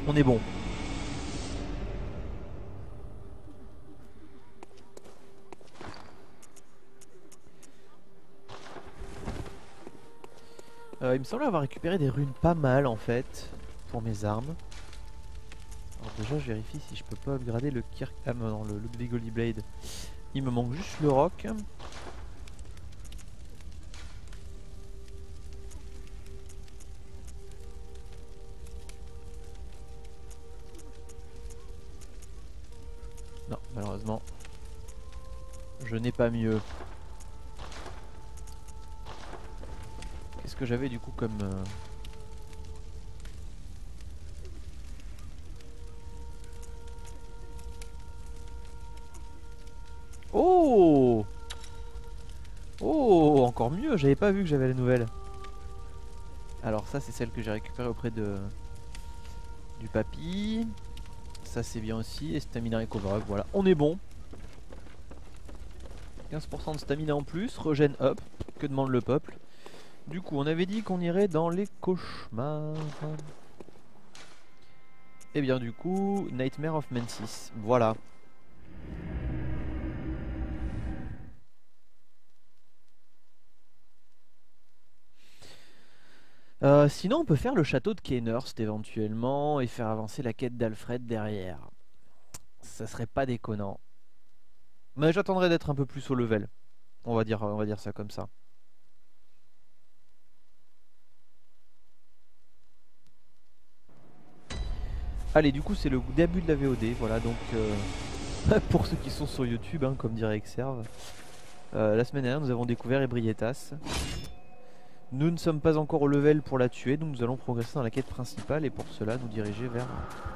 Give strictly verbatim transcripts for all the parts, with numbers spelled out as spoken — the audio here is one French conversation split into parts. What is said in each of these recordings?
On est bon. Euh, il me semble avoir récupéré des runes pas mal en fait pour mes armes. Alors déjà je vérifie si je peux pas upgrader le Kirk... Ah non, le Ludwig Holy Blade. Il me manque juste le roc. Non, malheureusement je n'ai pas mieux. Qu'est-ce que j'avais du coup comme... Euh... Oh! Oh, encore mieux, j'avais pas vu que j'avais la nouvelle. Alors ça c'est celle que j'ai récupérée auprès de du papy. Ça c'est bien aussi, et stamina recover up, voilà, on est bon. quinze pour cent de stamina en plus, regen up, que demande le peuple. Du coup on avait dit qu'on irait dans les cauchemars. Et bien du coup, Nightmare of Mensis, voilà. Euh, sinon on peut faire le château de Kynhurst éventuellement et faire avancer la quête d'Alfred derrière. Ça serait pas déconnant. Mais j'attendrai d'être un peu plus au level. On va dire, on va dire ça comme ça. Allez, du coup c'est le début de la V O D, voilà donc euh, pour ceux qui sont sur YouTube, hein, comme dirait Exerve, euh, la semaine dernière nous avons découvert Ebrietas. Nous ne sommes pas encore au level pour la tuer, donc nous allons progresser dans la quête principale et pour cela nous diriger vers...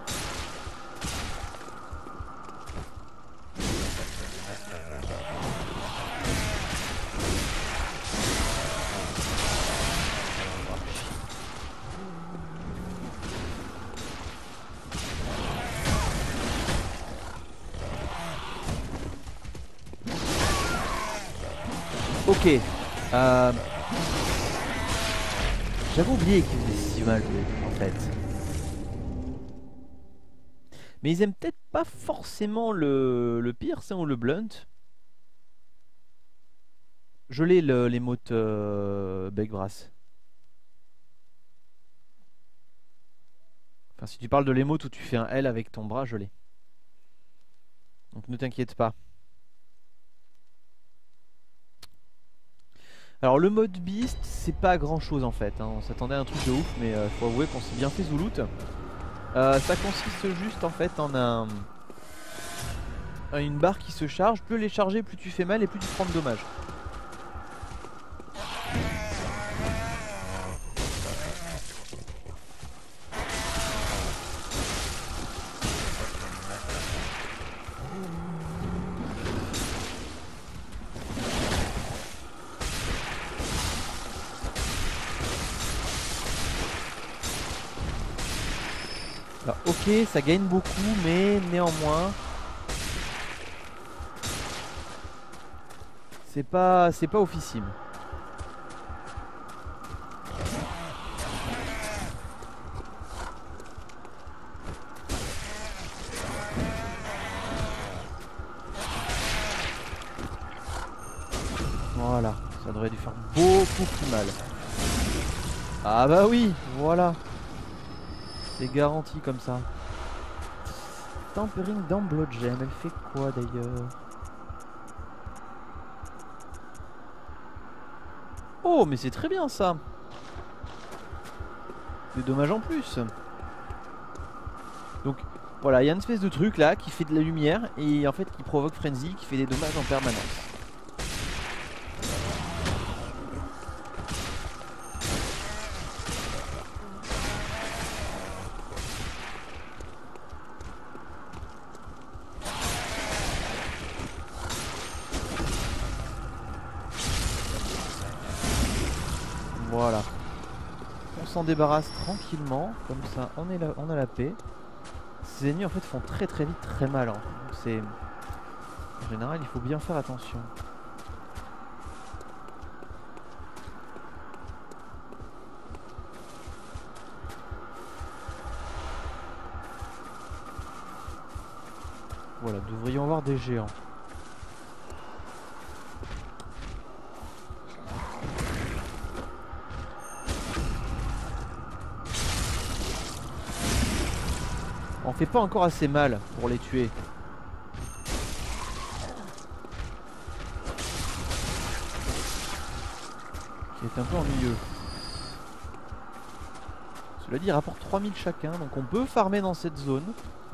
Ok, euh... j'avais oublié qu'ils faisaient si mal en fait. Mais ils aiment peut-être pas forcément le, le pierce hein, ou le blunt. Je l'ai l'émote euh, bec brasse. Enfin si tu parles de l'émote où tu fais un L avec ton bras, je l'ai. Donc ne t'inquiète pas. Alors le mode beast c'est pas grand chose en fait hein. On s'attendait à un truc de ouf mais euh, faut avouer qu'on s'est bien fait Zoulout. euh, Ça consiste juste en fait en un en une barre qui se charge. Plus elle est chargée, plus tu fais mal et plus tu prends de dommages. Alors ok ça gagne beaucoup mais néanmoins c'est pas c'est pas officiel. Voilà, ça devrait lui faire beaucoup plus mal. Ah bah oui, voilà. C'est garanti comme ça. Tempering dans Bloodgem, elle fait quoi d'ailleurs? Oh mais c'est très bien ça. Des dommages en plus. Donc voilà, il y a une espèce de truc là qui fait de la lumière et en fait qui provoque Frenzy, qui fait des dommages en permanence. Voilà. On s'en débarrasse tranquillement, comme ça on, est là, on a la paix. Ces ennemis en fait font très très vite très mal. Hein. C'est... En général il faut bien faire attention. Voilà, devrions avoir des géants. On fait pas encore assez mal pour les tuer. Qui est un peu ennuyeux. Cela dit, il rapporte trois mille chacun, donc on peut farmer dans cette zone.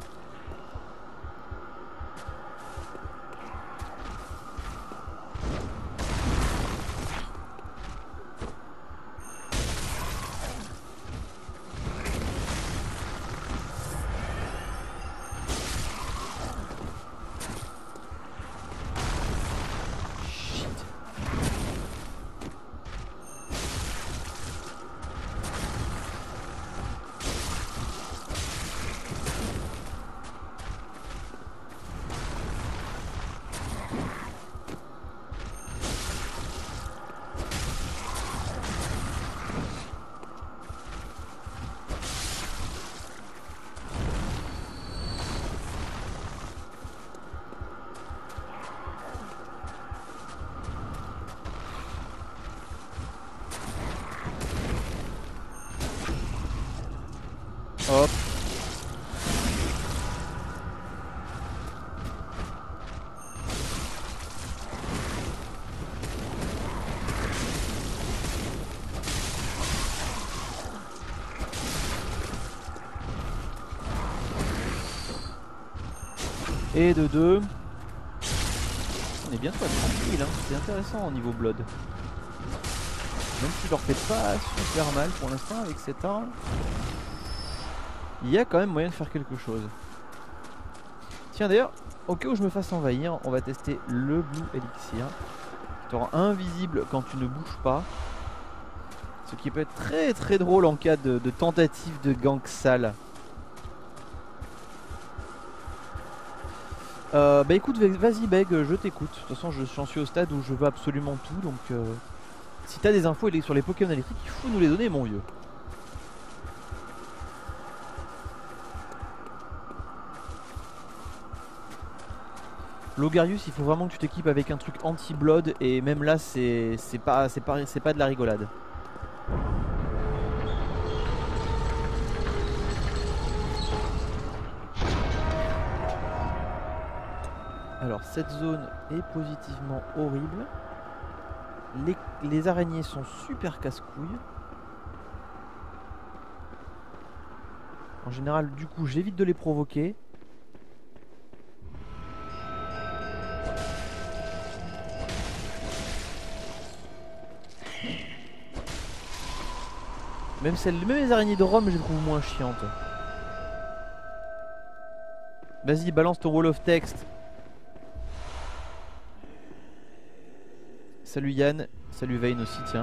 Hop. Et de deux. On est bientôt à trente mille, hein. C'est intéressant au niveau blood. Même si je leur fais pas super mal pour l'instant avec cette arme. Il y a quand même moyen de faire quelque chose. Tiens d'ailleurs, au cas où je me fasse envahir, on va tester le Blue Elixir. Tu rend invisible quand tu ne bouges pas. Ce qui peut être très très drôle en cas de, de tentative de gang sale. Euh, bah écoute, vas-y Beg, je t'écoute. De toute façon, j'en suis au stade où je veux absolument tout. Donc euh, si t'as des infos sur les Pokémon électriques, il faut nous les donner, mon vieux. Logarius, il faut vraiment que tu t'équipes avec un truc anti-blood. Et même là, c'est pas, pas, pas de la rigolade. Alors, cette zone est positivement horrible. Les, les araignées sont super casse-couilles. En général, du coup, j'évite de les provoquer. Même, celles, même les araignées de Rome, je les trouve moins chiantes. Vas-y, balance ton wall of text. Salut Yann, salut Vayne aussi, tiens.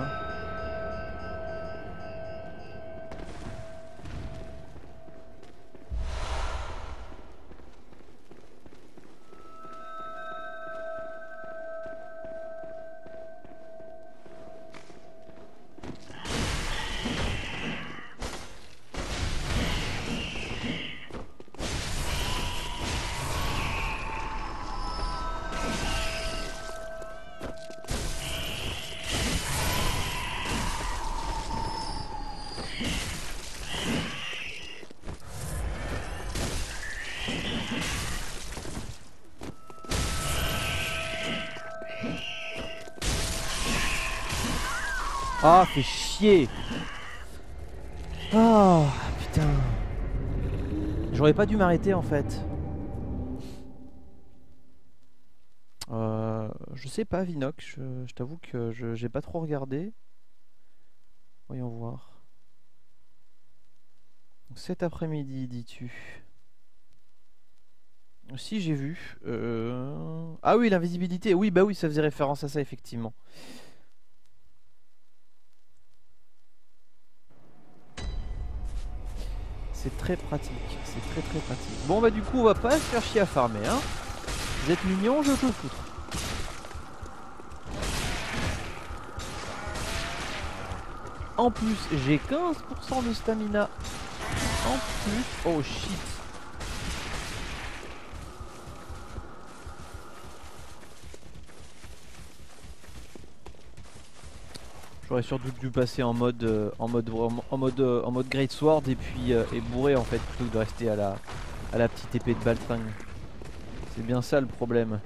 Ah, fait chier. Oh, putain. J'aurais pas dû m'arrêter en fait. Euh, je sais pas, Vinox. Je, je t'avoue que je j'ai pas trop regardé. Voyons voir. Cet après-midi, dis-tu? Si, j'ai vu. Euh... Ah oui, l'invisibilité. Oui, bah oui, ça faisait référence à ça, effectivement. C'est très pratique, c'est très très pratique. Bon bah du coup on va pas se faire chier à farmer, hein. Vous êtes mignons, je peux foutre. En plus j'ai quinze pour cent de stamina. En plus, oh shit. J'aurais surtout dû passer en mode euh, en mode en mode euh, en mode Great Sword et puis euh, et bourrer en fait plutôt que de rester à la à la petite épée de Baltring. C'est bien ça le problème.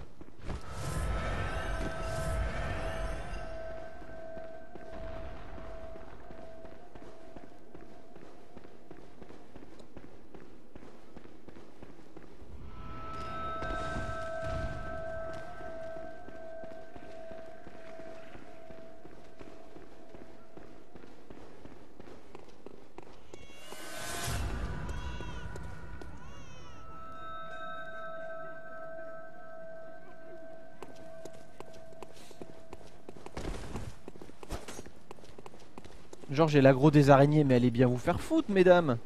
Genre j'ai l'aggro des araignées mais allez bien vous faire foutre mesdames.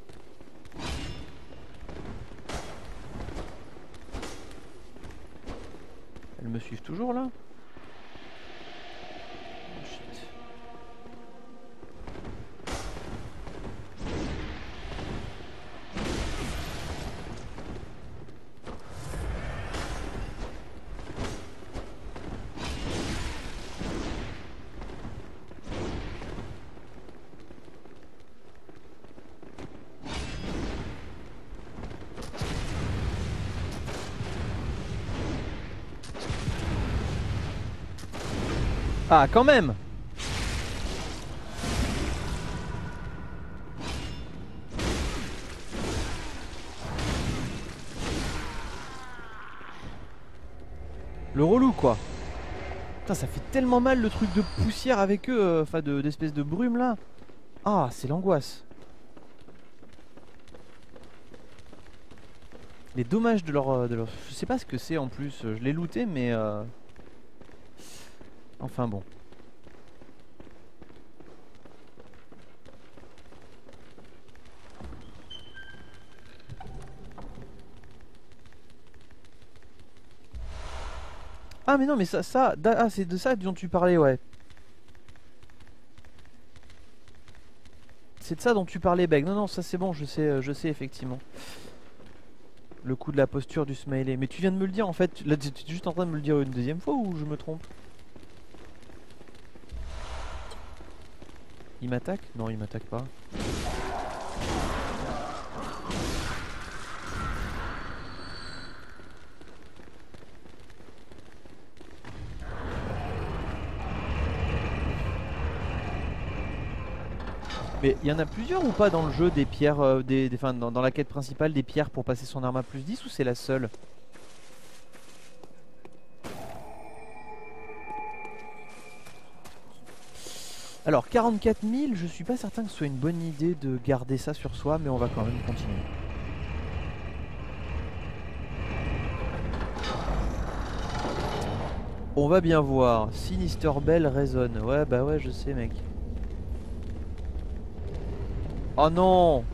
Elles me suivent toujours là? Oh, shit. Ah quand même. Le relou quoi. Putain ça fait tellement mal le truc de poussière avec eux, enfin euh, d'espèce de brume là. Ah c'est l'angoisse. Les dommages de leur, euh, de leur... Je sais pas ce que c'est en plus, je l'ai looté mais... Euh... Enfin bon. Ah mais non mais ça, ça ah, c'est de ça dont tu parlais ouais. C'est de ça dont tu parlais Beg. Non non ça c'est bon je sais, euh, je sais effectivement. Le coup de la posture du smiley. Mais tu viens de me le dire en fait, là tu es juste en train de me le dire une deuxième fois ou je me trompe? Il m'attaque? Non il m'attaque pas. Mais il y en a plusieurs ou pas dans le jeu des pierres, euh, des, des, enfin, dans, dans la quête principale des pierres pour passer son arme à plus dix ou c'est la seule? Alors quarante-quatre mille, je suis pas certain que ce soit une bonne idée de garder ça sur soi, mais on va quand même continuer. On va bien voir. Sinister Bell résonne. Ouais bah ouais je sais mec. Oh non!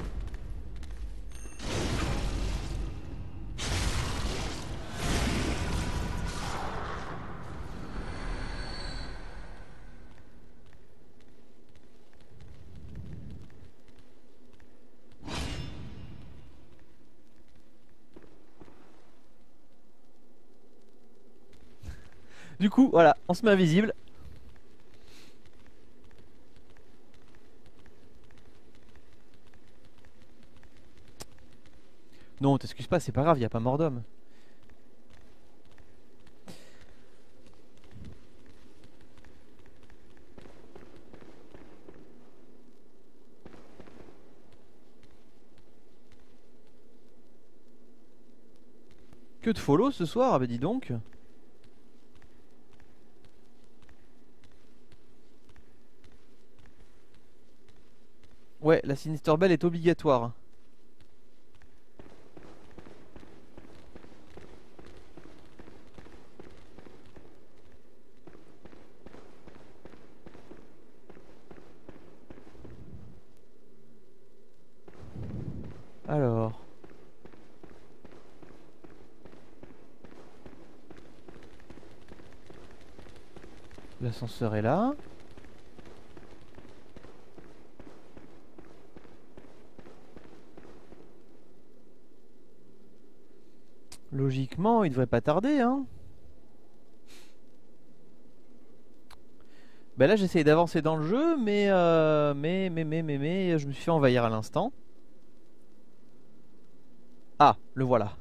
Du coup voilà, on se met invisible. Non t'excuses pas, c'est pas grave, y a pas mort d'homme. Que de follow ce soir, ah bah dis donc. Ouais, la Sinister Bell est obligatoire. Alors... L'ascenseur est là. Logiquement, il devrait pas tarder, hein. Bah là j'essaye d'avancer dans le jeu mais, euh, mais mais mais mais mais je me suis fait envahir à l'instant. Ah, le voilà.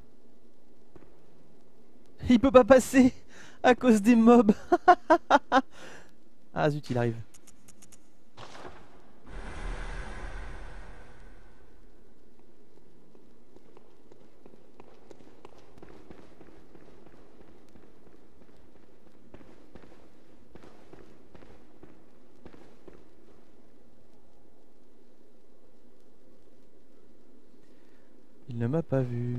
Il peut pas passer à cause des mobs. Ah zut, il arrive. Il ne m'a pas vu.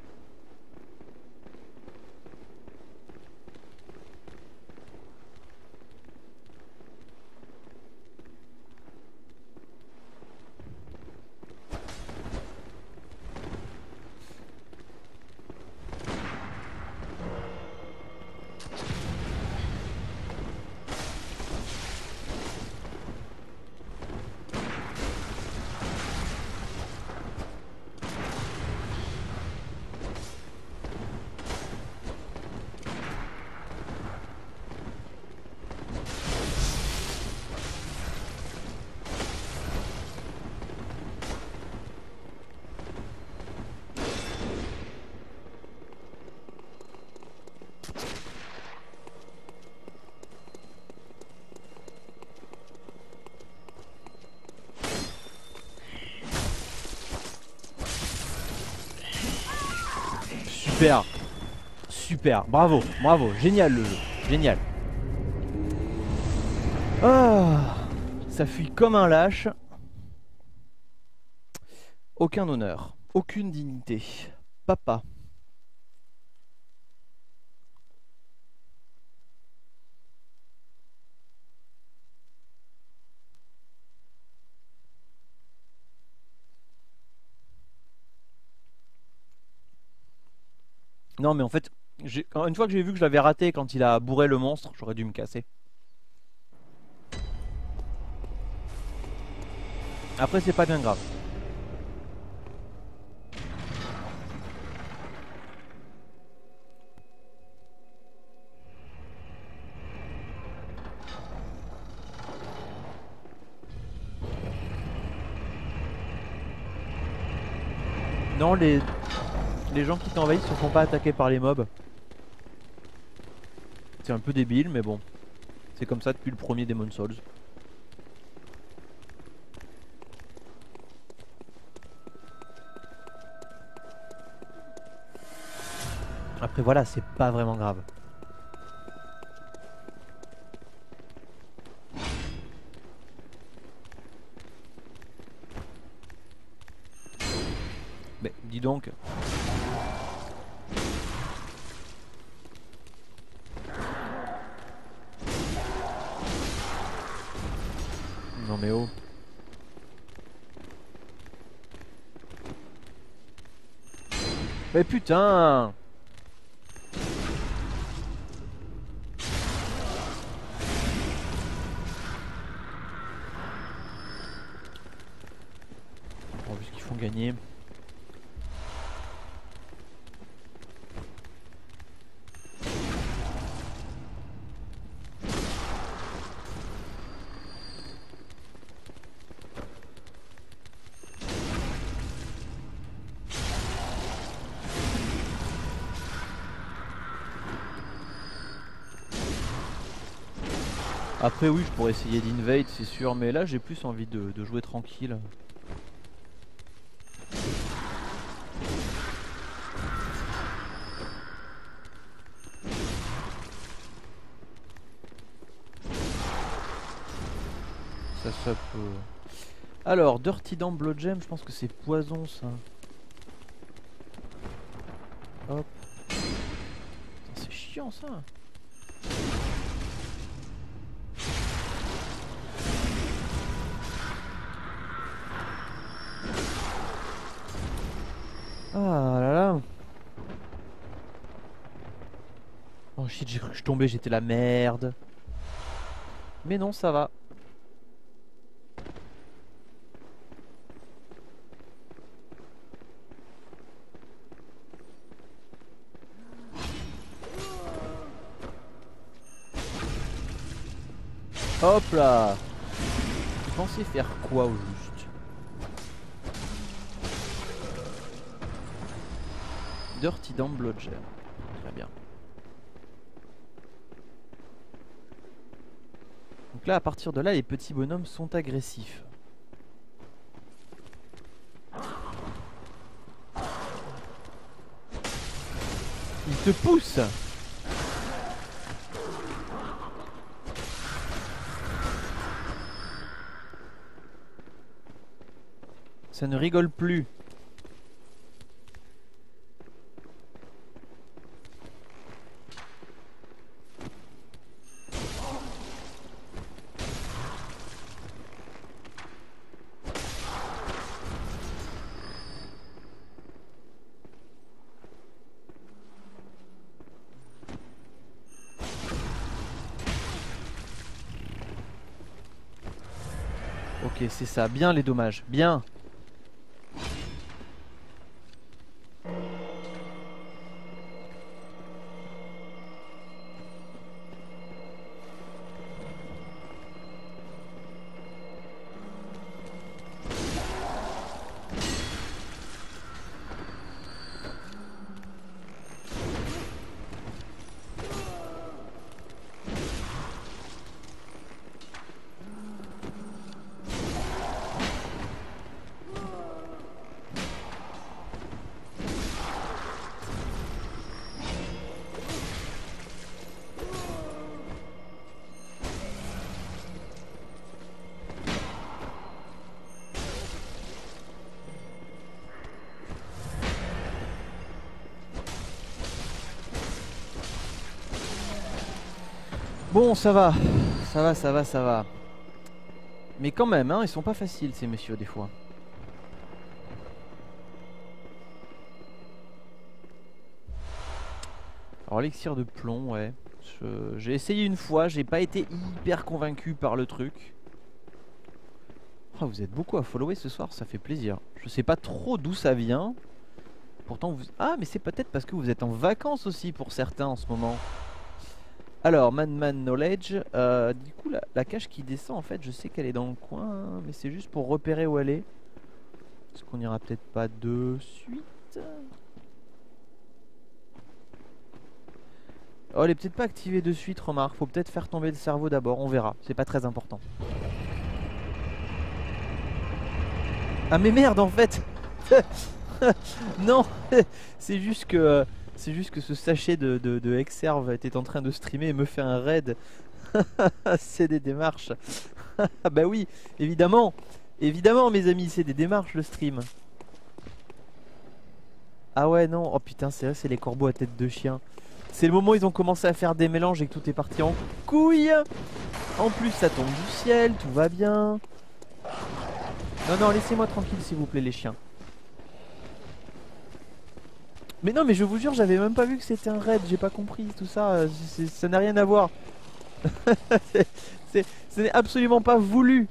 Super. Super. Bravo. Bravo. Génial le jeu. Génial. Ah, ça fuit comme un lâche. Aucun honneur. Aucune dignité. Papa. Non mais en fait, une fois que j'ai vu que je l'avais raté quand il a bourré le monstre, j'aurais dû me casser. Après c'est pas bien grave. Non, les, les gens qui t'envahissent se font pas attaquer par les mobs. C'est un peu débile mais bon. C'est comme ça depuis le premier Demon's Souls. Après voilà, c'est pas vraiment grave. Mais dis donc. Non mais oh. Mais putain. Bon, vu ce qu'ils font gagner. Après oui, je pourrais essayer d'invade, c'est sûr, mais là j'ai plus envie de, de jouer tranquille. Ça, ça peut... Alors, Dirty Dam Blood Gem, je pense que c'est poison ça. Hop. C'est chiant ça. Ah là là. Oh shit, j'ai cru que je tombais, j'étais la merde. Mais non, ça va. Hop là. Tu pensais faire quoi au juste? Dirty Dam Blodger. Très bien. Donc là, à partir de là, les petits bonhommes sont agressifs. Ils te poussent. Ça ne rigole plus. Ok, c'est ça. Bien les dommages. Bien. Bon, ça va, ça va, ça va, ça va. Mais quand même, hein, ils sont pas faciles ces messieurs des fois. Alors l'élixir de plomb, ouais. J'ai essayé une fois, j'ai pas été hyper convaincu par le truc. Oh, vous êtes beaucoup à follower ce soir, ça fait plaisir. Je sais pas trop d'où ça vient. Pourtant vous... Ah, mais c'est peut-être parce que vous êtes en vacances aussi pour certains en ce moment. Alors, Madman Knowledge, euh, du coup la, la cache qui descend en fait je sais qu'elle est dans le coin, hein, mais c'est juste pour repérer où elle est. Est-ce qu'on ira peut-être pas de suite? Oh, elle est peut-être pas activée de suite, remarque, faut peut-être faire tomber le cerveau d'abord, on verra, c'est pas très important. Ah mais merde en fait. Non. C'est juste que... C'est juste que ce sachet de, de, de Exerve était en train de streamer et me fait un raid. C'est des démarches. Bah oui, évidemment. Évidemment mes amis, c'est des démarches le stream. Ah ouais non, oh putain c'est vrai, c'est les corbeaux à tête de chien. C'est le moment où ils ont commencé à faire des mélanges et que tout est parti en couille. En plus ça tombe du ciel, tout va bien. Non non, laissez-moi tranquille s'il vous plaît les chiens. Mais non mais je vous jure j'avais même pas vu que c'était un raid, j'ai pas compris tout ça, ça n'a rien à voir. Ce n'est absolument pas voulu.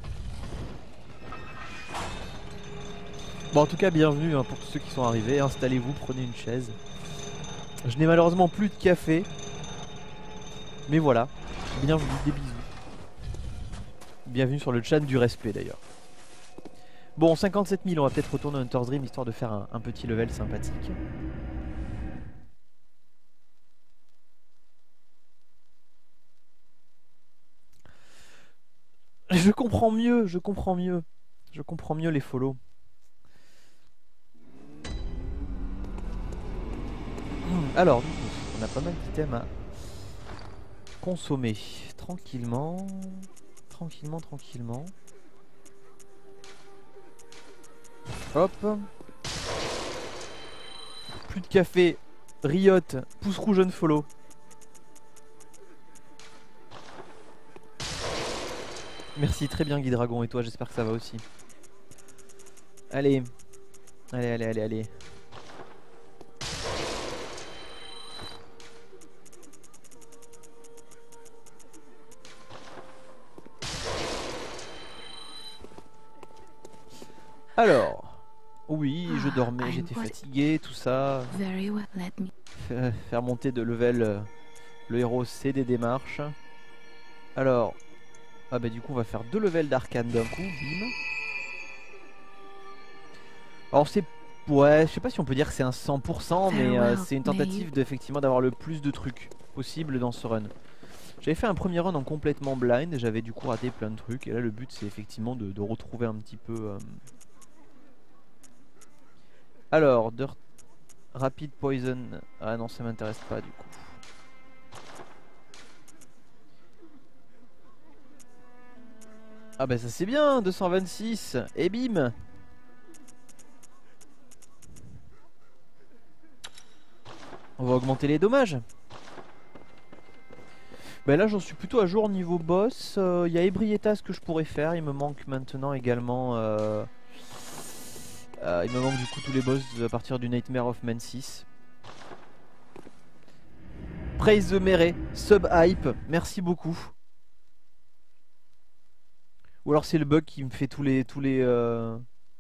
Bon en tout cas bienvenue hein, pour tous ceux qui sont arrivés, installez-vous, prenez une chaise. Je n'ai malheureusement plus de café. Mais voilà, bienvenue, des bisous. Bienvenue sur le chat du respect d'ailleurs. Bon cinquante-sept mille, on va peut-être retourner à Hunter's Dream histoire de faire un, un petit level sympathique. Je comprends mieux, je comprends mieux. Je comprends mieux les follow. Alors, on a pas mal d'items à consommer. Tranquillement. Tranquillement, tranquillement. Hop. Plus de café. Riot. Pouce rouge on follow. Merci, très bien Guy Dragon. Et toi, j'espère que ça va aussi. Allez. Allez, allez, allez, allez. Alors, oui, je dormais, j'étais fatigué, tout ça. Faire monter de level euh, le héros, c'est des démarches. Alors, Ah bah du coup on va faire deux levels d'arcane d'un coup, bim. Alors c'est... Ouais, je sais pas si on peut dire que c'est un cent pour cent, mais euh, c'est une tentative d'effectivement d'avoir le plus de trucs possible dans ce run. J'avais fait un premier run en complètement blind et j'avais du coup raté plein de trucs. Et là le but c'est effectivement de, de retrouver un petit peu... Euh... Alors, Dirt... Rapid Poison... Ah non, ça m'intéresse pas du coup. Ah bah ça c'est bien, deux cent vingt-six. Et bim. On va augmenter les dommages. Bah là j'en suis plutôt à jour niveau boss. Il euh, y a Ebrietas que je pourrais faire. Il me manque maintenant également euh, euh, il me manque du coup tous les boss à partir du Nightmare of Mensis. Praise the Mere, sub hype, merci beaucoup. Ou alors c'est le bug qui me fait tous les tous les euh,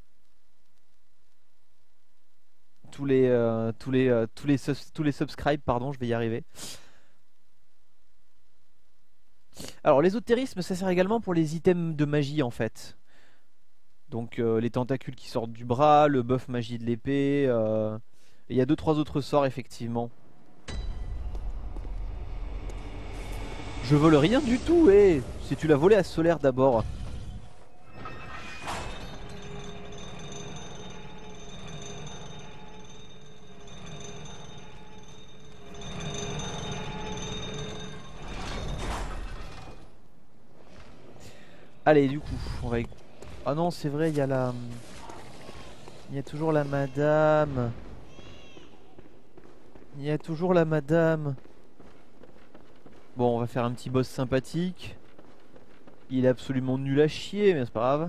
tous les euh, tous les euh, tous les tous les subscribes, pardon, je vais y arriver. Alors l'ésotérisme ça sert également pour les items de magie en fait. Donc euh, les tentacules qui sortent du bras, le buff magie de l'épée, euh, et il y a deux trois autres sorts effectivement. Je vole rien du tout, eh. Si tu l'as volé à Solaire d'abord. Allez du coup on va... Ah non c'est vrai il y a la... Il y a toujours la madame. Il y a toujours la madame. Bon on va faire un petit boss sympathique. Il est absolument nul à chier mais c'est pas grave.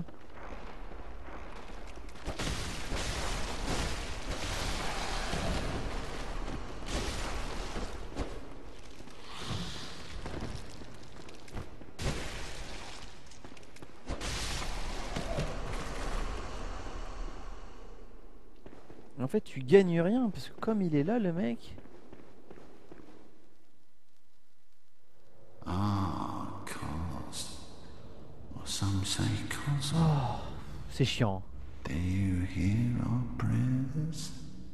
En fait tu gagnes rien parce que comme il est là le mec. Ah, cause. Or some say cause. Oh, c'est chiant. Do you hear our prayers?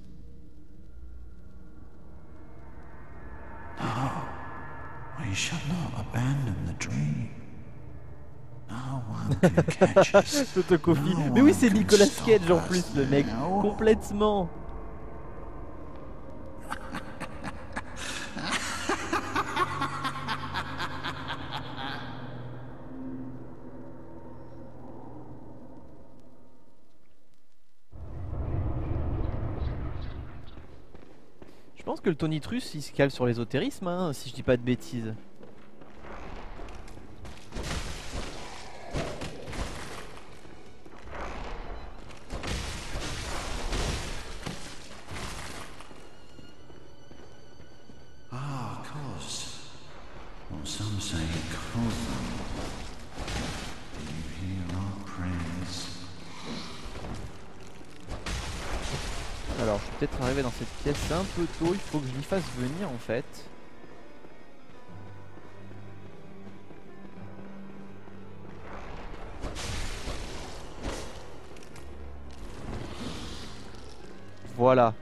No, we shall not abandon the dream. No one can catch us. Photocopie. Mais oui c'est Nicolas Cage en plus le mec. Complètement. Je pense que le Tonitrus il se cale sur l'ésotérisme hein, si je dis pas de bêtises. Ah, cause. Or some say cause. Do you hear our prayers? Alors je suis peut-être arrivé dans cette pièce un peu tôt, il faut que je l'y fasse venir en fait. Voilà.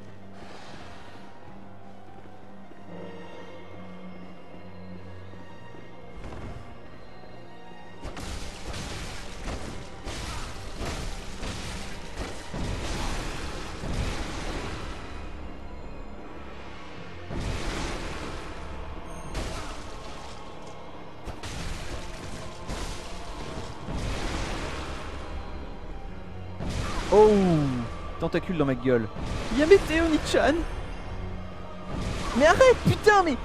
Oh, tentacule dans ma gueule. Il y a Météo Nichan. Mais arrête, putain, mais...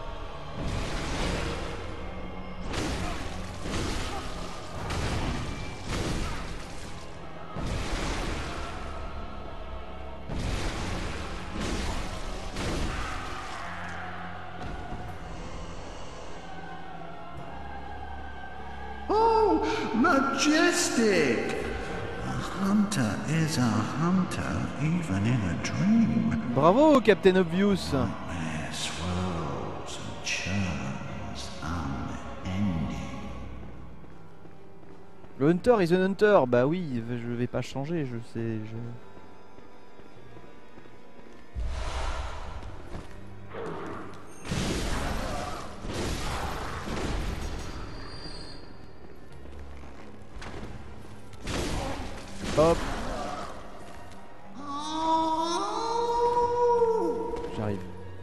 Oh, majestic! A hunter is a hunter even in a dream. Bravo, Captain Obvious. Where swirls and churns unending. Le Hunter is an Hunter. Bah oui, je vais pas changer, je sais. Je... Hop. J'arrive.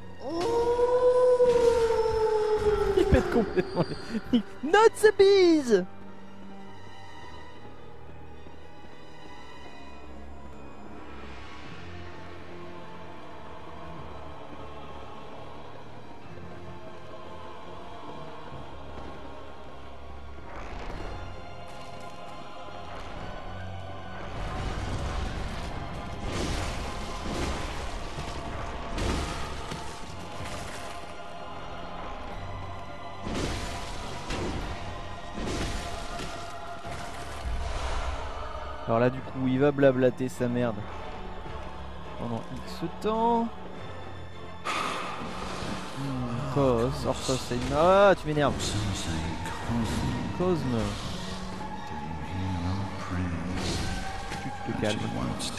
Il pète complètement les... Not the bees. Alors là du coup il va blablater sa merde pendant X temps. Hmm, Cos, Orthos, c'est une... Ah tu m'énerves. Cosme. Tu te calmes.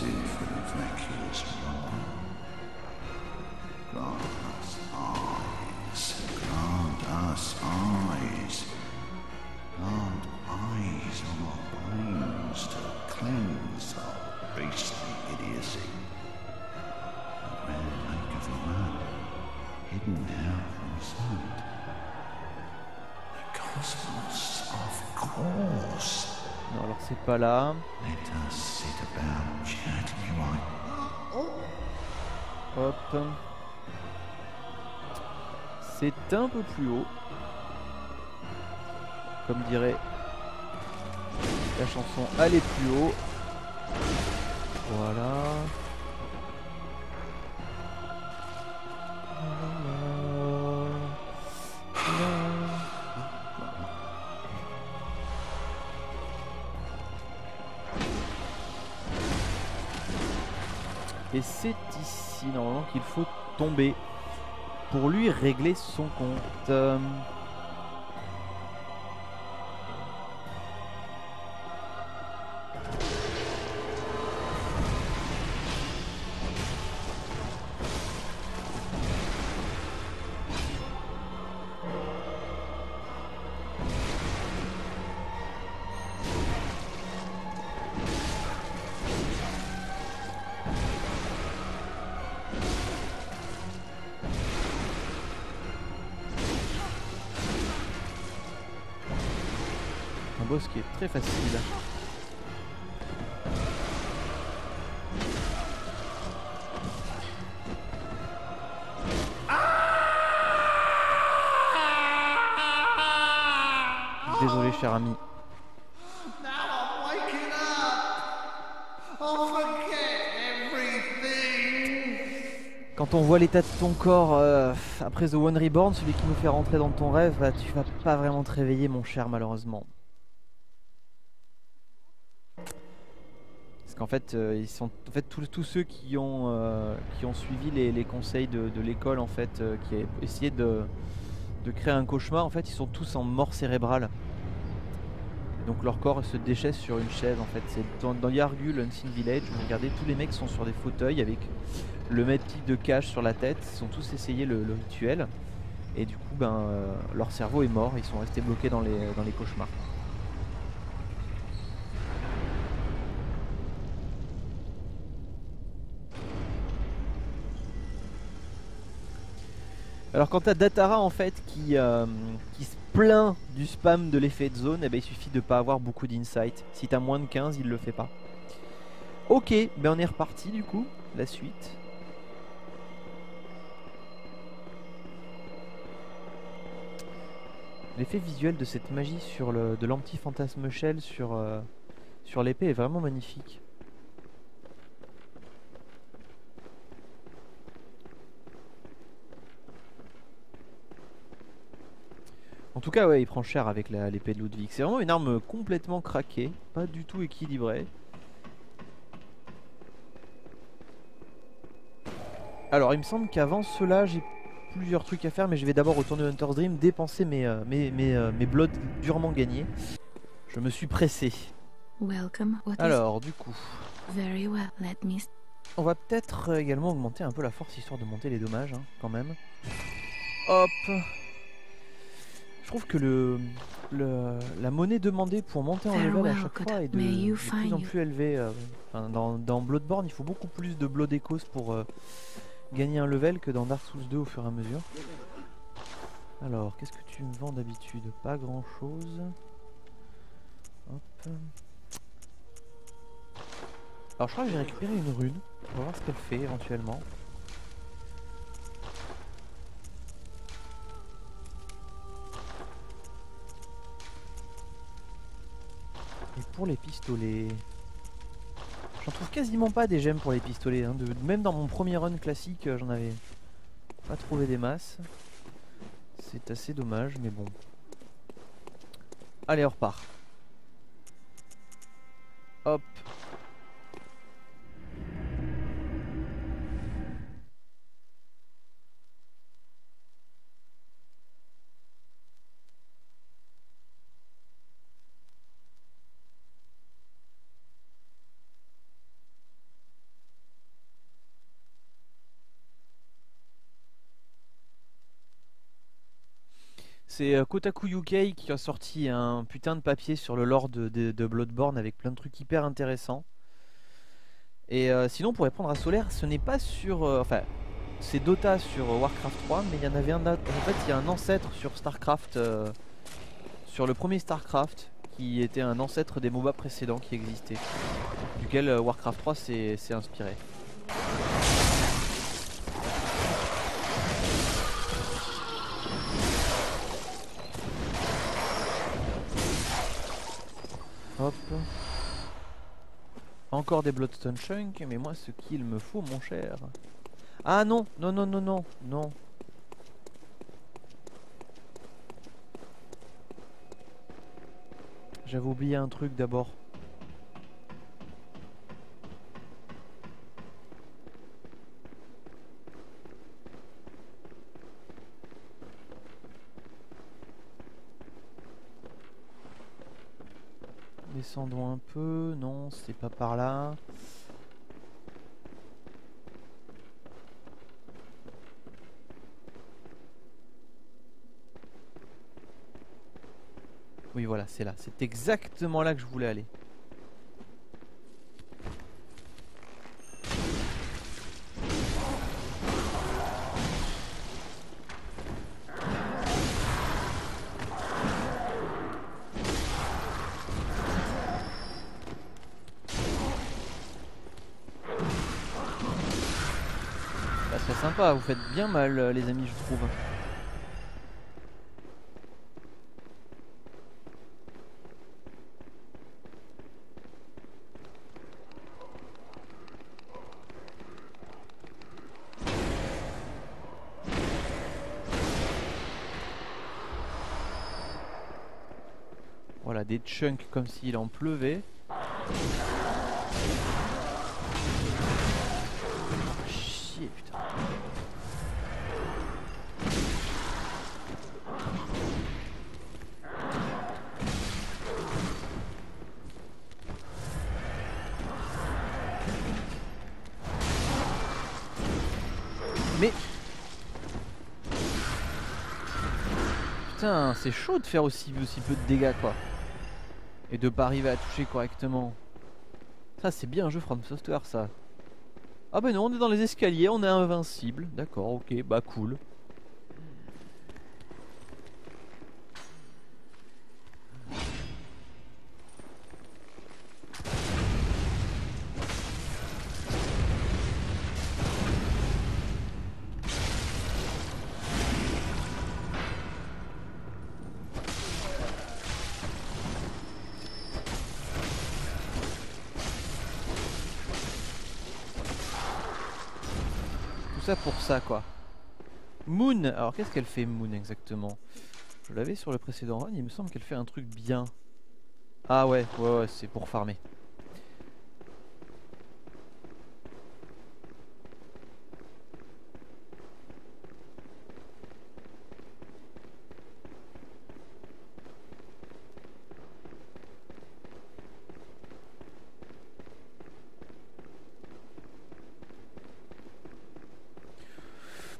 Cleanse our beastly idiocy. And where the lake of the man, hidden now from sight. The cosmos, of course. Non alors c'est pas là. Let us sit about chatting while... Hop. C'est un peu plus haut. Comme dirait la chanson, aller plus haut. Voilà. Et c'est ici normalement qu'il faut tomber pour lui régler son compte. Un boss qui est très facile. Désolé cher ami. Now I'm waking up. I'll forget everything. Quand on voit l'état de ton corps euh, après The One Reborn, celui qui nous fait rentrer dans ton rêve, bah, tu vas pas vraiment te réveiller mon cher malheureusement. Parce qu'en fait, euh, ils sont en fait tous, tous ceux qui ont euh, qui ont suivi les, les conseils de, de l'école en fait, euh, qui a essayé de, de créer un cauchemar, en fait, ils sont tous en mort cérébrale. Et donc leur corps se déchaisse sur une chaise en fait. C'est dans, dans Yargul Unseen Village. Vous regardez, tous les mecs sont sur des fauteuils avec le maître de cache sur la tête. Ils ont tous essayé le, le rituel et du coup, ben, euh, leur cerveau est mort. Ils sont restés bloqués dans les dans les cauchemars. Alors quant à Datara en fait qui, euh, qui se plaint du spam de l'effet de zone, eh ben, il suffit de pas avoir beaucoup d'insight. Si t'as moins de quinze, il le fait pas. Ok, ben on est reparti du coup, la suite. L'effet visuel de cette magie sur le, de l'anti-fantasme shell sur, euh, sur l'épée est vraiment magnifique. En tout cas ouais, il prend cher avec l'épée de Ludwig. C'est vraiment une arme complètement craquée, pas du tout équilibrée. Alors il me semble qu'avant cela j'ai plusieurs trucs à faire, mais je vais d'abord retourner au Hunter's Dream, dépenser mes, euh, mes, mes, euh, mes bloods durement gagnés. Je Je me suis pressé. Welcome. What is Alors, du coup, very well. Let me. s- on va peut-être euh, également augmenter un peu la force histoire de monter les dommages, hein, quand même. Hop. Je trouve que le, le la monnaie demandée pour monter en level à Farewell, chaque God. fois est de, May you de plus find en you. plus élevée. euh, enfin, dans, dans Bloodborne, il faut beaucoup plus de Blood Echoes pour euh, gagner un level que dans Dark Souls deux au fur et à mesure. Alors, qu'est-ce que tu me vends d'habitude? Pas grand chose. Hop. Alors, je crois que j'ai récupéré une rune. On va voir ce qu'elle fait éventuellement. Et pour les pistolets, j'en trouve quasiment pas des gemmes pour les pistolets. Hein. De, même dans mon premier run classique, euh, j'en avais pas trouvé des masses. C'est assez dommage, mais bon. Allez, on repart. Hop. C'est euh, Kotaku U K qui a sorti un putain de papier sur le lore de, de- de Bloodborne avec plein de trucs hyper intéressants. Et euh, sinon, pour répondre à Solaire, ce n'est pas sur. euh, enfin, c'est Dota sur euh, Warcraft trois, mais il y en avait un autre. En fait, il y a un ancêtre sur Starcraft. euh, sur le premier Starcraft, qui était un ancêtre des MOBA précédents qui existaient. Duquel euh, Warcraft trois s'est s'est inspiré. Hop. Encore des Bloodstone Chunk, mais moi ce qu'il me faut mon cher. Ah non, non, non, non, non, non. J'avais oublié un truc d'abord. Descendons un peu, non, c'est pas par là. Oui voilà, c'est là, c'est exactement là que je voulais aller. Bah, c'est sympa, vous faites bien mal euh, les amis je trouve. Voilà, des chunks comme s'il en pleuvait. Chier putain. Mais putain, c'est chaud de faire aussi, aussi peu de dégâts quoi. Et de pas arriver à toucher correctement. Ça c'est bien un jeu From Software ça. Ah bah non, on est dans les escaliers, on est invincible. D'accord, ok, bah cool. Tout ça pour ça quoi. Moon, alors qu'est-ce qu'elle fait Moon exactement? Je l'avais sur le précédent run, il me semble qu'elle fait un truc bien. Ah ouais, ouais, ouais, c'est pour farmer.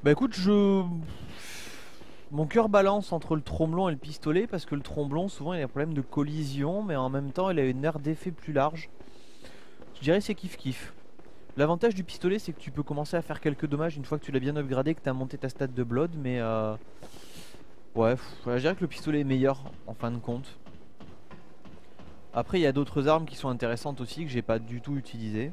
Bah écoute, je... Mon cœur balance entre le tromblon et le pistolet parce que le tromblon souvent il a un problème de collision mais en même temps il a une aire d'effet plus large. Je dirais c'est kiff kiff. L'avantage du pistolet c'est que tu peux commencer à faire quelques dommages une fois que tu l'as bien upgradé, que tu as monté ta stat de blood, mais euh... ouais, pff, je dirais que le pistolet est meilleur en fin de compte. Après il y a d'autres armes qui sont intéressantes aussi que j'ai pas du tout utilisées.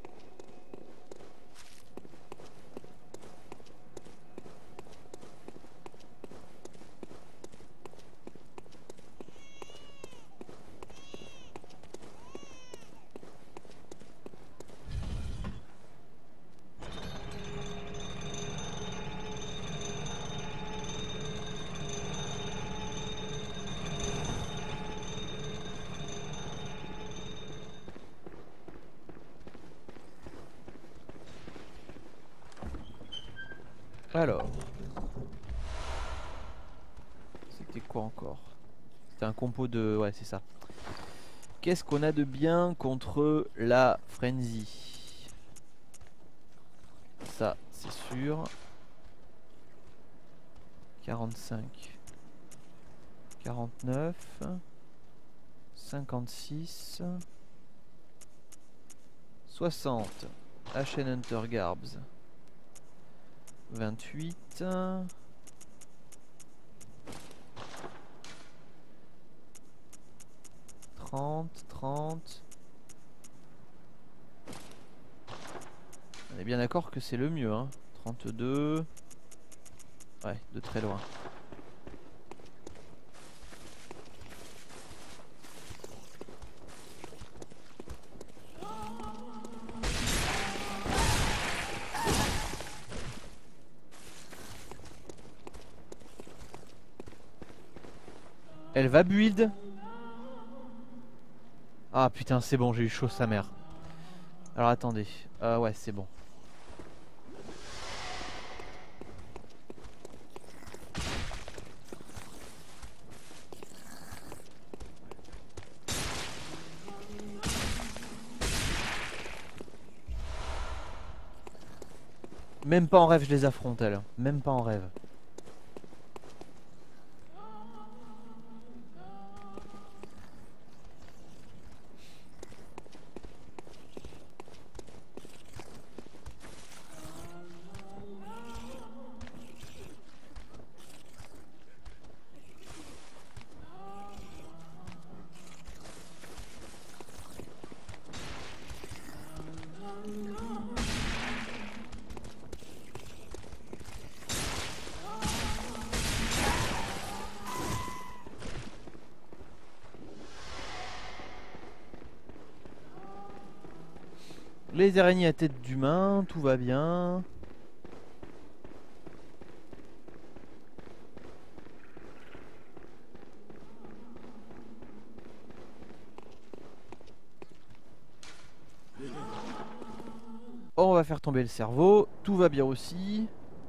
Alors, c'était quoi encore? C'était un compo de... Ouais, c'est ça. Qu'est-ce qu'on a de bien contre la frenzy? Ça, c'est sûr. quarante-cinq, quarante-neuf, cinquante-six, soixante. Ashen Hunter Garbs. vingt-huit. trente, trente. On est bien d'accord que c'est le mieux, hein. trente-deux. Ouais, de très loin. Elle va build. Ah putain, c'est bon, j'ai eu chaud sa mère. Alors attendez. Euh, ouais, c'est bon. Même pas en rêve je les affronte elle. Même pas en rêve. Les araignées à tête d'humain, tout va bien. Oh, on va faire tomber le cerveau, tout va bien aussi.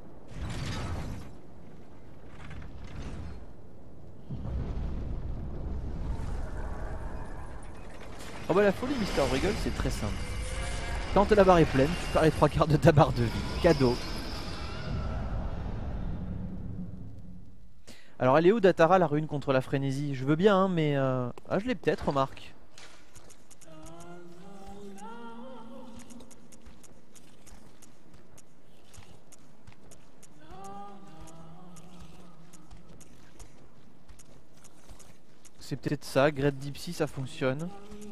Oh bah la folie Mister Wriggle c'est très simple. Quand la barre est pleine, tu perds les trois quarts de ta barre de vie. Cadeau. Alors elle est où Datara la rune contre la frénésie? Je veux bien hein, mais... Euh... Ah je l'ai peut-être, remarque. C'est peut-être ça, Great Dipsy ça fonctionne.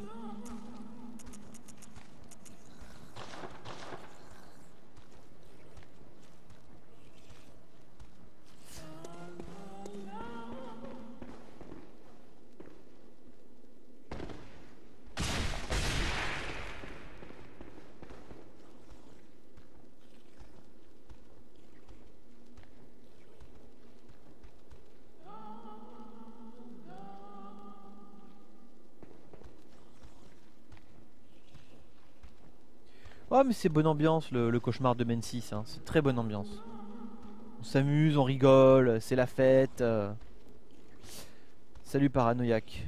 Oh mais c'est bonne ambiance le, le cauchemar de Mensis, hein. C'est très bonne ambiance. On s'amuse, on rigole, c'est la fête. euh. Salut paranoïaque.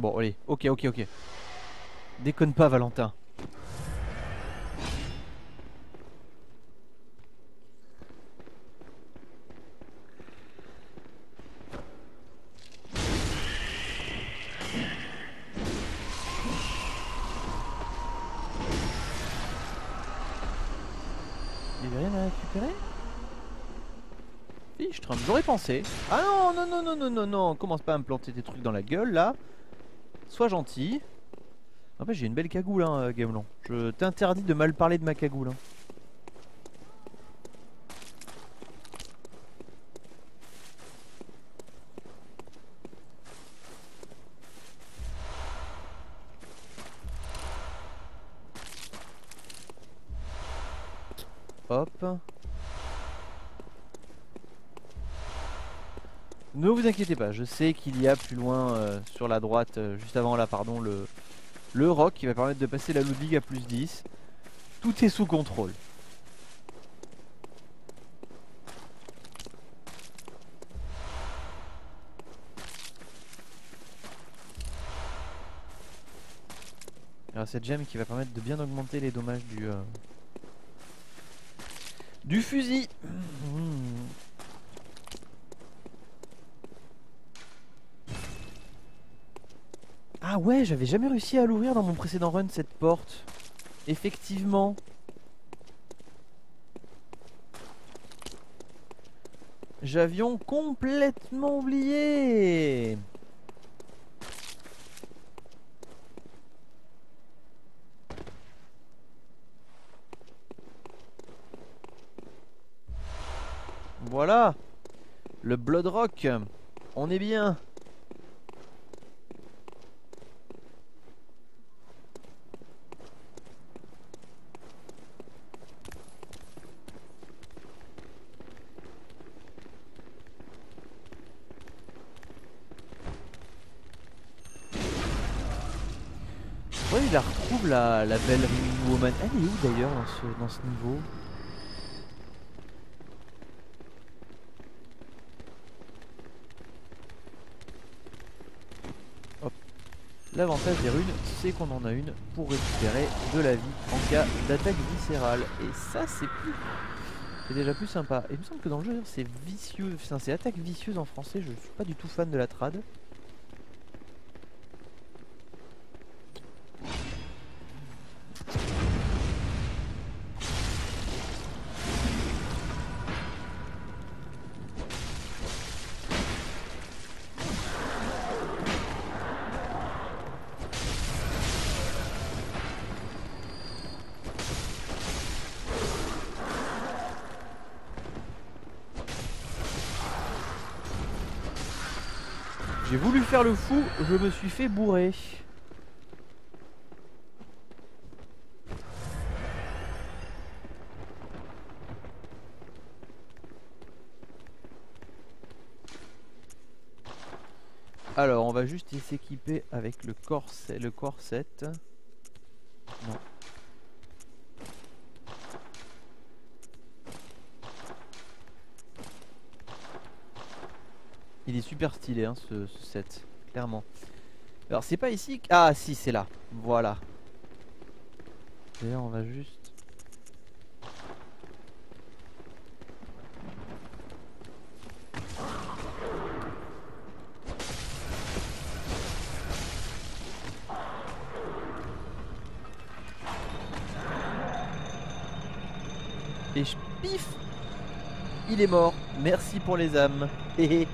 Bon allez, ok ok ok. Déconne pas Valentin. Il y avait rien à récupérer? Fichtre, j'aurais pensé. Ah non non non non non non non, commence pas à me planter des trucs dans la gueule là. Sois gentil. En fait j'ai une belle cagoule hein Gamelon. Je t'interdis de mal parler de ma cagoule hein. Hop. Ne vous inquiétez pas, je sais qu'il y a plus loin euh, sur la droite, euh, juste avant là pardon, le, le roc qui va permettre de passer la Ludwig à plus dix. Tout est sous contrôle. Alors cette gemme qui va permettre de bien augmenter les dommages du, euh, du fusil. Mmh. Ah ouais, j'avais jamais réussi à l'ouvrir dans mon précédent run cette porte. Effectivement. J'avions complètement oublié. Voilà. Le Blood Rock. On est bien. Ouais, il la retrouve la, la belle Ring Woman. Elle est où d'ailleurs dans ce, dans ce niveau? Hop. L'avantage des runes, c'est qu'on en a une pour récupérer de la vie en cas d'attaque viscérale. Et ça, c'est plus... C'est déjà plus sympa. Et il me semble que dans le jeu, c'est vicieux. Enfin, c'est attaque vicieuse en français. Je suis pas du tout fan de la trad. J'ai voulu faire le fou, je me suis fait bourrer. Alors, on va juste s'équiper avec le corset, le corset. Non. Il est super stylé hein, ce, ce set, clairement. Alors c'est pas ici que... Ah si c'est là, voilà. D'ailleurs on va juste... Et je pif. Il est mort, merci pour les âmes. Hehe.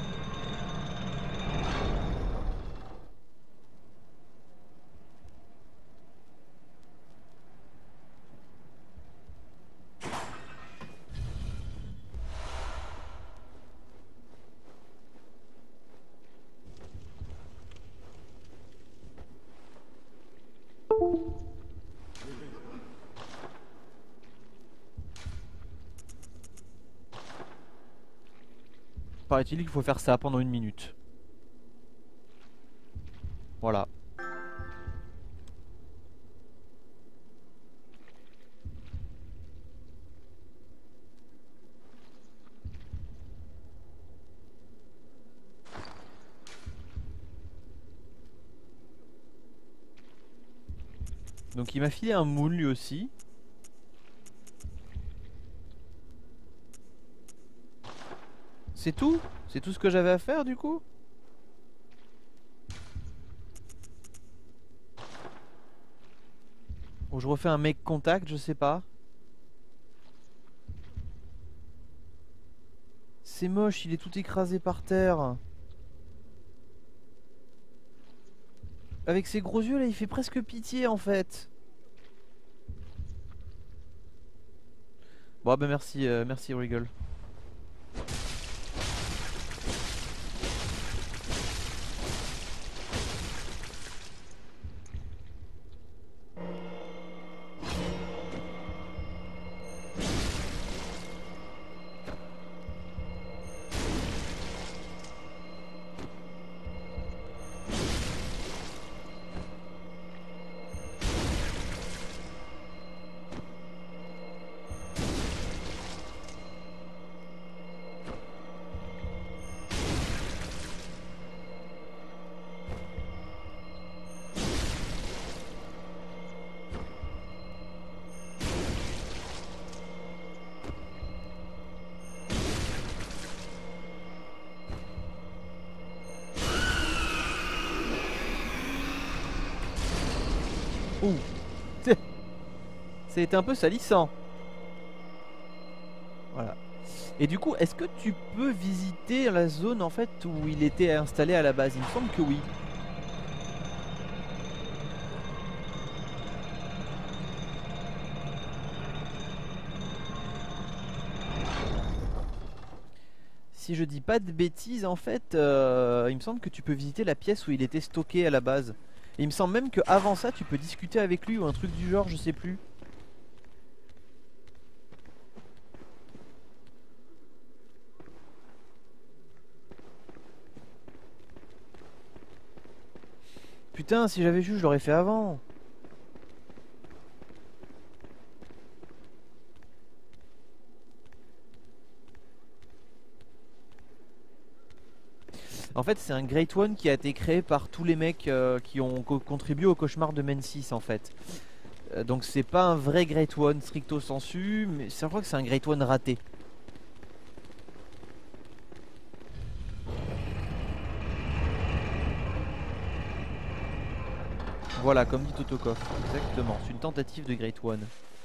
Paraît-il qu'il faut faire ça pendant une minute. Voilà. Donc il m'a filé un moule lui aussi. C'est tout? C'est tout ce que j'avais à faire du coup? Ou je refais un make contact, je sais pas. C'est moche, il est tout écrasé par terre. Avec ses gros yeux là, il fait presque pitié en fait. Bon bah merci, euh, merci Regal. Ouh. Ça a été un peu salissant. Voilà. Et du coup, est-ce que tu peux visiter la zone en fait où il était installé à la base? Il me semble que oui. Si je dis pas de bêtises, en fait, euh, il me semble que tu peux visiter la pièce où il était stocké à la base. Et il me semble même qu'avant ça, tu peux discuter avec lui ou un truc du genre, je sais plus. Putain, si j'avais su, je l'aurais fait avant. En fait, c'est un Great One qui a été créé par tous les mecs euh, qui ont co contribué au cauchemar de Mensis en fait. Euh, donc c'est pas un vrai Great One stricto sensu, mais je crois que c'est un Great One raté. Voilà, comme dit Totokov, exactement, c'est une tentative de Great One.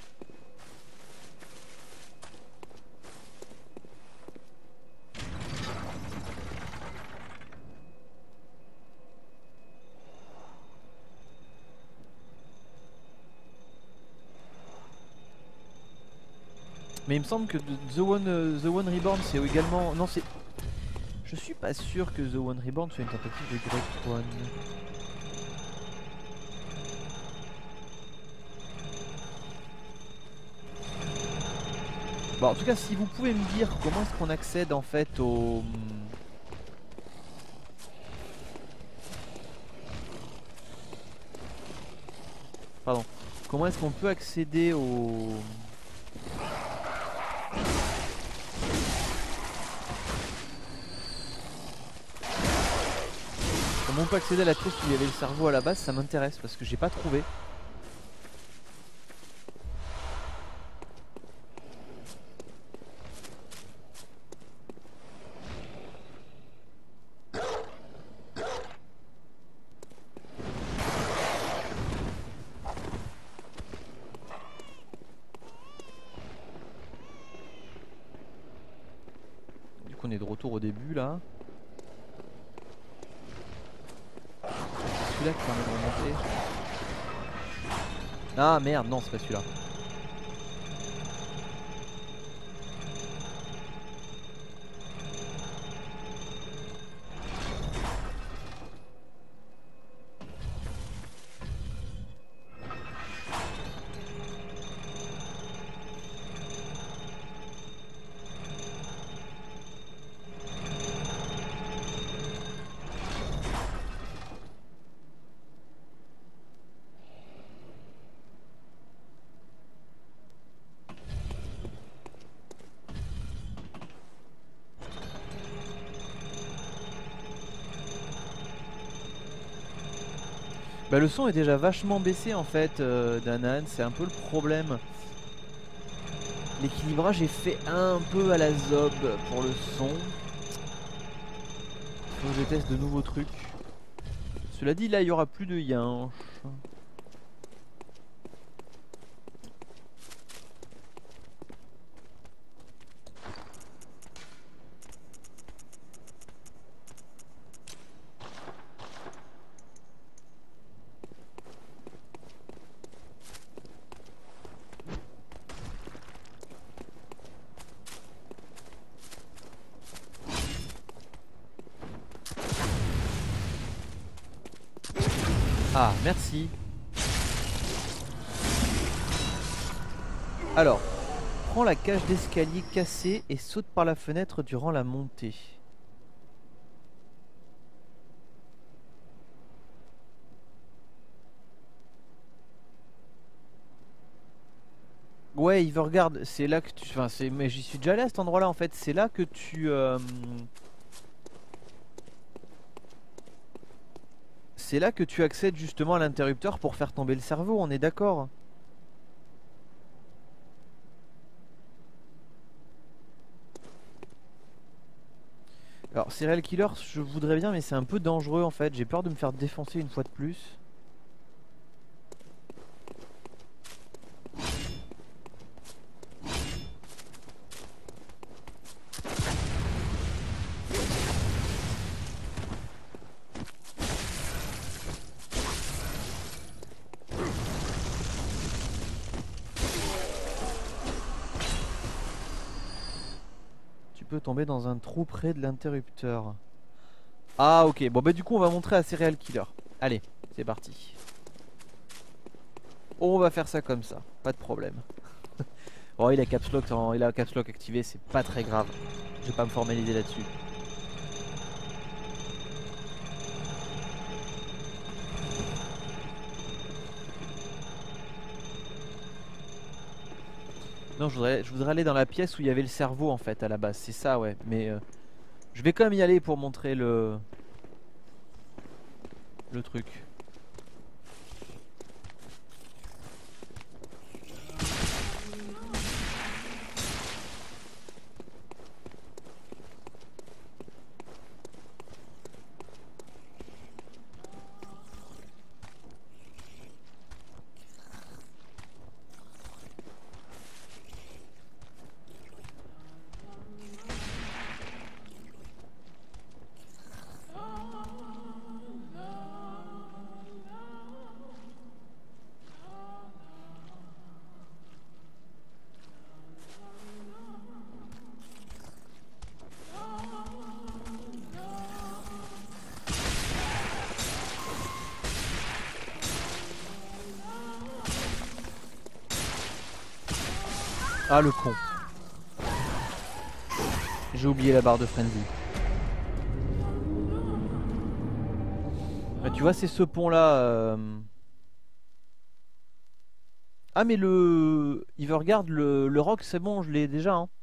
Mais il me semble que The One, euh, The One Reborn c'est également... Non c'est... Je suis pas sûr que The One Reborn soit une tentative de Great One. Bon en tout cas si vous pouvez me dire comment est-ce qu'on accède en fait au... Pardon. Comment est-ce qu'on peut accéder au... Comment on peut accéder à la pièce où il y avait le cerveau à la base, ça m'intéresse parce que j'ai pas trouvé. Du coup on est de retour au début là. Celui-là qui permet de remonter. Ah merde, non c'est pas celui-là. Bah le son est déjà vachement baissé en fait euh, d'Anan, c'est un peu le problème. L'équilibrage est fait un peu à la zob pour le son. Faut que je teste de nouveaux trucs. Cela dit, là il y aura plus de yinches. Ah, merci. Alors, prends la cage d'escalier cassée et saute par la fenêtre durant la montée. Ouais, il regarde, c'est là que tu... Enfin, c'est... Mais j'y suis déjà allé à cet endroit-là en fait. C'est là que tu... euh, C'est là que tu accèdes justement à l'interrupteur pour faire tomber le cerveau, on est d'accord? Alors, Serial Killer, je voudrais bien, mais c'est un peu dangereux en fait. J'ai peur de me faire défoncer une fois de plus. Tu peux tomber dans un trou près de l'interrupteur. Ah ok, bon bah du coup on va montrer à Serial Killer. Allez, c'est parti. On va faire ça comme ça, pas de problème. Bon, il a caps lock, il a caps lock activé, c'est pas très grave. Je vais pas me formaliser là-dessus. Non, je voudrais, je voudrais aller dans la pièce où il y avait le cerveau en fait à la base, c'est ça ouais. Mais euh, je vais quand même y aller pour montrer le le truc. Ah le con. J'ai oublié la barre de frenzy. Bah, tu vois c'est ce pont là euh... Ah mais le... Il veut regarde le, le rock c'est bon je l'ai déjà hein.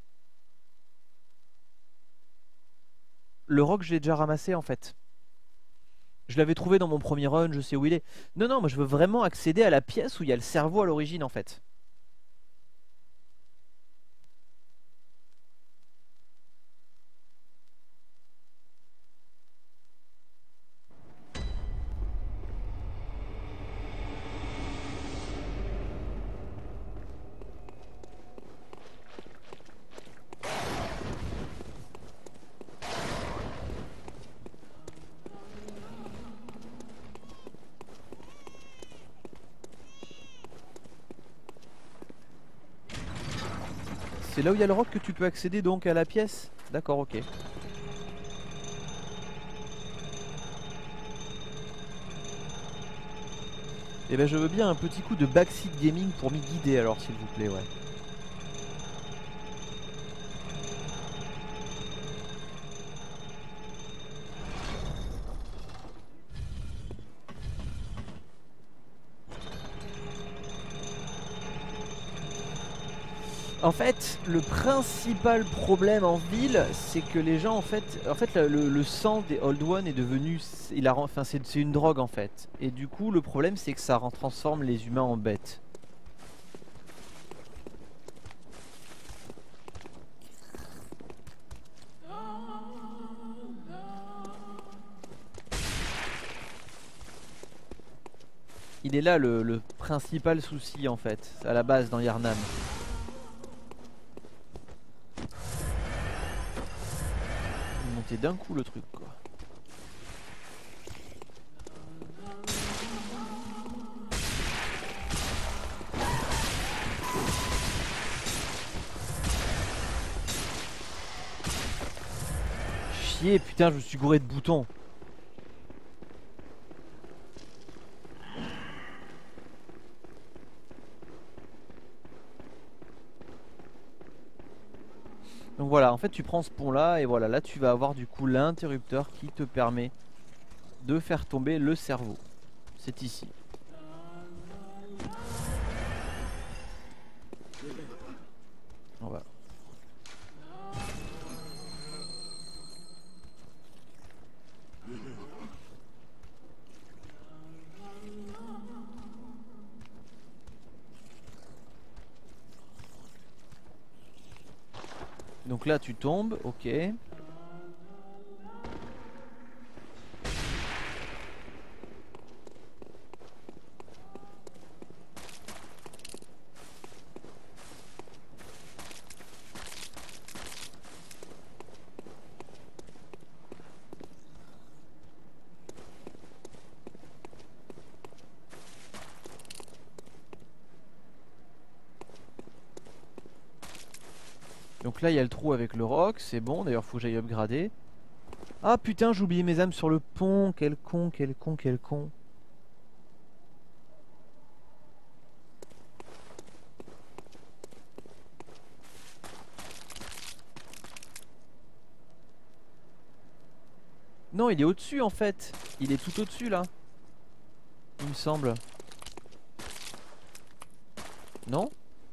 Le rock je l'ai déjà ramassé en fait. Je l'avais trouvé dans mon premier run, je sais où il est. Non non moi je veux vraiment accéder à la pièce où il y a le cerveau à l'origine en fait. C'est là où il y a le rock que tu peux accéder donc à la pièce. D'accord, ok. Et ben je veux bien un petit coup de backseat gaming pour m'y guider alors s'il vous plaît, ouais. En fait, le principal problème en ville, c'est que les gens, en fait, en fait, le, le- le sang des Old One est devenu, il a, ren- enfin, c'est c'est une drogue en fait. Et du coup, le problème, c'est que ça rend- transforme les humains en bêtes. Il est là le, le principal souci en fait, à la base dans Yarnam. Il est monté d'un coup le truc quoi. Chier, putain, je me suis gouré de boutons. Donc voilà, en fait tu prends ce pont là et voilà, là tu vas avoir du coup l'interrupteur qui te permet de faire tomber le cerveau. C'est ici. Voilà. Donc là tu tombes, ok. Donc là il y a le trou avec le roc, c'est bon, d'ailleurs faut que j'aille upgrader. Ah putain, j'ai oublié mes âmes sur le pont, quel con, quel con, quel con. Non, il est au-dessus en fait. Il est tout au-dessus là. Il me semble. Non?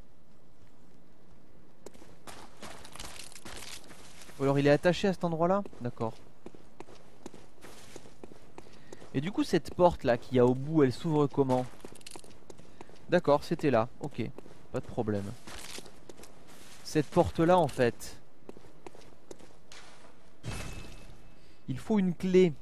Ou alors il est attaché à cet endroit là? D'accord. Et du coup cette porte là qu'il y a au bout, elle s'ouvre comment? D'accord, c'était là, ok. Pas de problème. Cette porte là en fait, il faut une clé.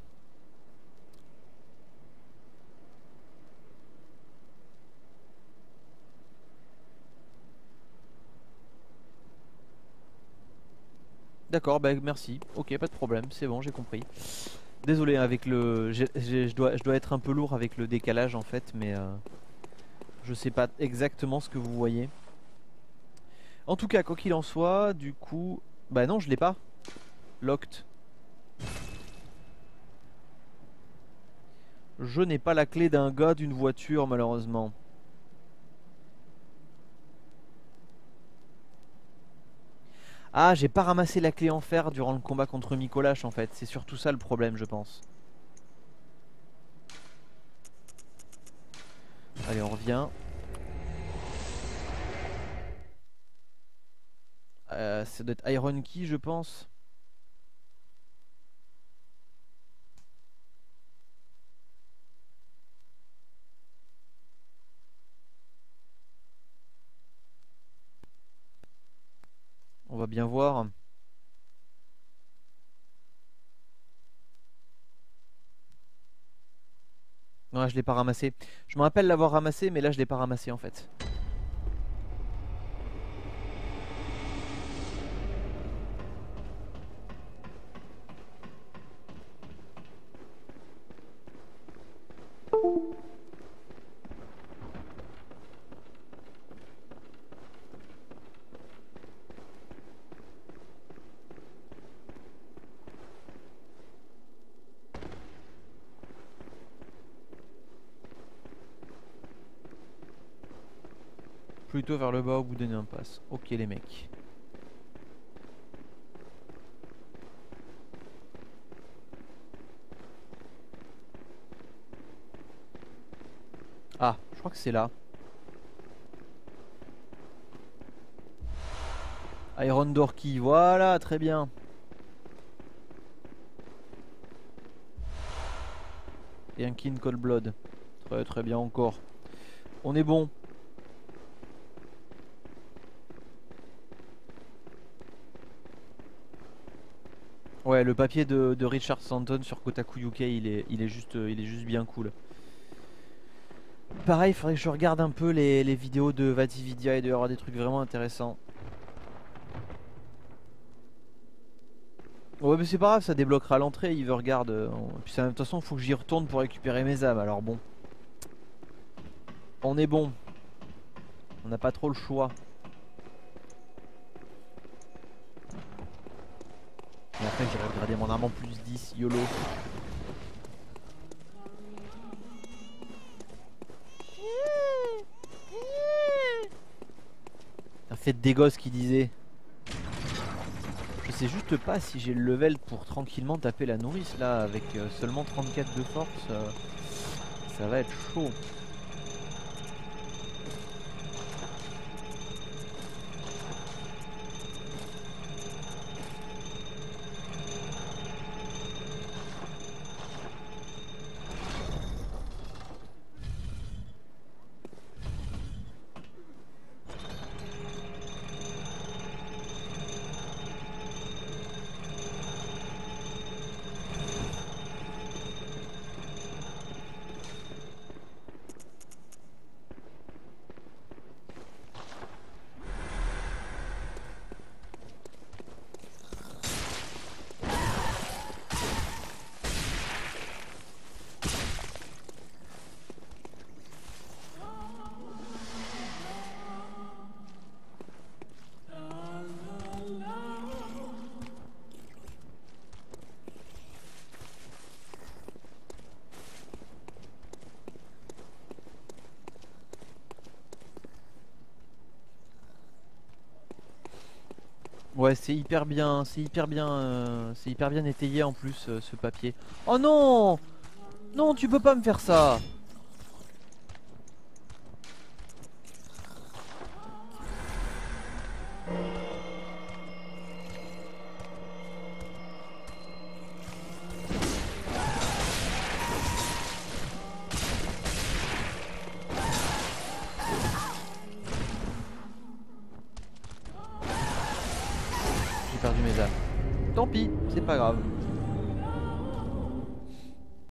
D'accord, bah merci. Ok, pas de problème, c'est bon, j'ai compris. Désolé avec le... j'ai- j'ai- Je dois, je dois être un peu lourd avec le décalage en fait, mais... euh, je sais pas exactement ce que vous voyez. En tout cas, quoi qu'il en soit, du coup... Bah non, je l'ai pas. Locked. Je n'ai pas la clé d'un gars d'une voiture, malheureusement. Ah, j'ai pas ramassé la clé en fer durant le combat contre Micolash en fait. C'est surtout ça le problème, je pense. Allez, on revient. Euh, ça doit être Iron Key, je pense. On va bien voir. Non, là, je l'ai pas ramassé. Je me rappelle l'avoir ramassé, mais là, je l'ai pas ramassé en fait. Plutôt vers le bas au bout d'une impasse. Ok, les mecs. Ah, je crois que c'est là. Iron Dorky, voilà, très bien. Et un Kin Cold Blood. Très très bien encore. On est bon. Ouais, le papier de, de Richard Stanton sur Kotaku U K, il est, il est juste, il est juste bien cool. Pareil, il faudrait que je regarde un peu les, les vidéos de Vatividia, il doit y avoir des trucs vraiment intéressants. Ouais, mais c'est pas grave, ça débloquera l'entrée, il veut regarde. euh, Puis ça, de toute façon, il faut que j'y retourne pour récupérer mes âmes, alors bon. On est bon. On n'a pas trop le choix. Et après, j'irai regarder mon arme en plus dix, YOLO. Un fait des gosses qui disait. Je sais juste pas si j'ai le level pour tranquillement taper la nourrice là, avec euh, seulement trente-quatre de force. euh, ça va être chaud. Ouais, c'est hyper bien, c'est hyper bien, euh, c'est hyper bien étayé en plus euh, ce papier. Oh non, non, tu peux pas me faire ça. J'ai perdu mes âmes. Tant pis, c'est pas grave.